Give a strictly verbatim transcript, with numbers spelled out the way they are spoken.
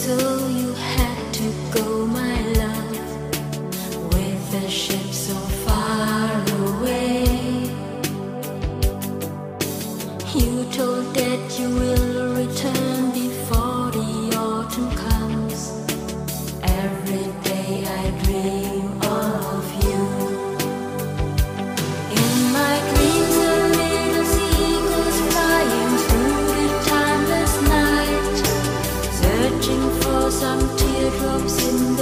So you had to go, my love, with a ship so far away. You told that you will return before the autumn comes. Every day I dream of you. In my dreams a little seagulls flying through the timeless night, searching for some teardrops in